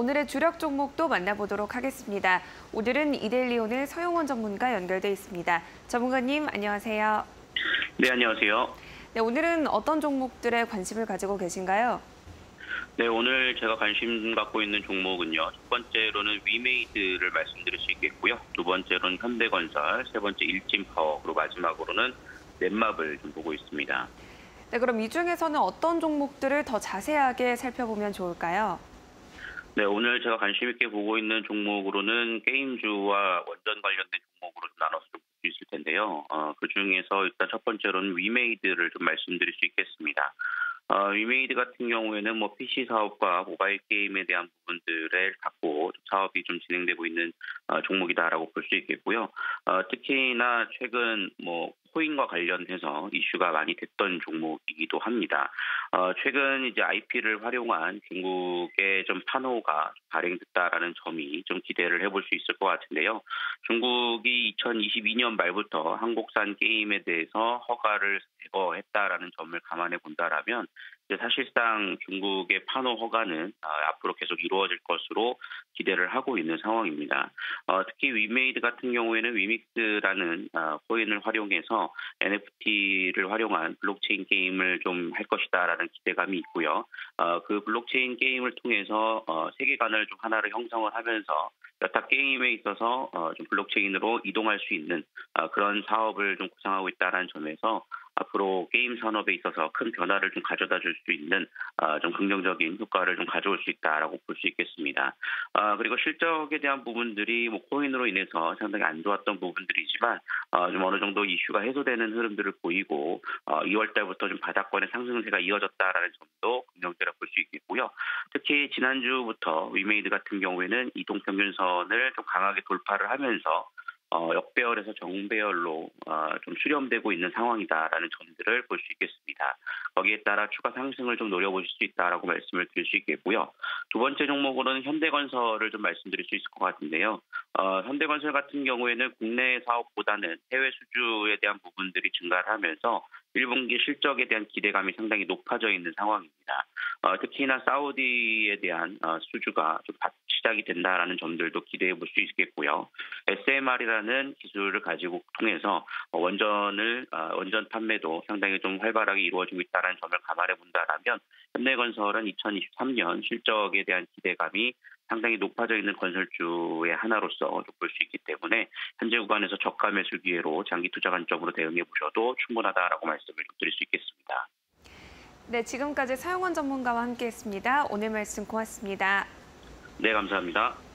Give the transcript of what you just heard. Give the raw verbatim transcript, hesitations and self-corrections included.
오늘의 주력 종목도 만나보도록 하겠습니다. 오늘은 이데일리오늘 서용원 전문가 연결돼 있습니다. 전문가님, 안녕하세요. 네, 안녕하세요. 네, 오늘은 어떤 종목들에 관심을 가지고 계신가요? 네, 오늘 제가 관심 갖고 있는 종목은요. 첫 번째로는 위메이드를 말씀드릴 수 있겠고요. 두 번째로는 현대건설, 세 번째 일진파워, 그리고 마지막으로는 넷마블 좀 보고 있습니다. 네, 그럼 이 중에서는 어떤 종목들을 더 자세하게 살펴보면 좋을까요? 네, 오늘 제가 관심 있게 보고 있는 종목으로는 게임주와 원전 관련된 종목으로 좀 나눠서 좀 볼 수 있을 텐데요. 어, 그 중에서 일단 첫 번째로는 위메이드를 좀 말씀드릴 수 있겠습니다. 어, 위메이드 같은 경우에는 뭐 피씨 사업과 모바일 게임에 대한 부분들을 갖고 사업이 좀 진행되고 있는 어, 종목이다라고 볼 수 있겠고요. 어, 특히나 최근 뭐 코인과 관련해서 이슈가 많이 됐던 종목이기도 합니다. 어, 최근 이제 아이피를 활용한 중국의 좀 판호가 발행됐다라는 점이 좀 기대를 해볼 수 있을 것 같은데요. 중국이 이천이십이 년 말부터 한국산 게임에 대해서 허가를 제거했다라는 점을 감안해 본다라면 사실상 중국의 판호 허가는 앞으로 계속 이루어질 것으로 기대를 하고 있는 상황입니다. 어, 특히 위메이드 같은 경우에는 위믹스라는 어, 코인을 활용해서 엔에프티를 활용한 블록체인 게임을 좀 할 것이다라는 기대감이 있고요. 어, 그 블록체인 게임을 통해서 어, 세계관을 좀 하나로 형성을 하면서 여타 게임에 있어서 어, 좀 블록체인으로 이동할 수 있는 어, 그런 사업을 좀 구상하고 있다는 점에서 앞으로 게임 산업에 있어서 큰 변화를 좀 가져다 줄 수 있는 어, 좀 긍정적인 효과를 좀 가져올 수 있다라고 볼 수 있겠습니다. 어, 그리고 실적에 대한 부분들이 뭐 코인으로 인해서 상당히 안 좋았던 부분들이지만 어, 좀 어느 정도 이슈가 해소되는 흐름들을 보이고 어, 이월 달부터 좀 바닥권의 상승세가 이어졌다라는 점도 긍정적으로 볼 수 있겠고요. 특히 지난주부터 위메이드 같은 경우에는 이동평균선을 좀 강하게 돌파를 하면서 어, 역배열에서 정배열로 어, 좀 수렴되고 있는 상황이다라는 점들을 볼 수 있겠습니다. 거기에 따라 추가 상승을 좀 노려보실 수 있다라고 말씀을 드릴 수 있겠고요. 두 번째 종목으로는 현대건설을 좀 말씀드릴 수 있을 것 같은데요. 어, 현대건설 같은 경우에는 국내 사업보다는 해외 수주에 대한 부분들이 증가를 하면서 일 분기 실적에 대한 기대감이 상당히 높아져 있는 상황입니다. 어, 특히나 사우디에 대한 어, 수주가 좀 시작이 된다라는 점들도 기대해 볼 수 있겠고요. 에스엠알이라는 기술을 가지고 통해서 원전을 어, 원전 판매도 상당히 좀 활발하게 이루어지고 있다는 점을 감안해 본다라면 현대건설은 이천이십삼 년 실적에 대한 기대감이 상당히 높아져 있는 건설주의 하나로서 볼 수 있기 때문에 현재 구간에서 저가 매수 기회로 장기 투자 관점으로 대응해 보셔도 충분하다라고 말씀을 드릴 수 있겠습니다. 네, 지금까지 서용원 전문가와 함께했습니다. 오늘 말씀 고맙습니다. 네, 감사합니다.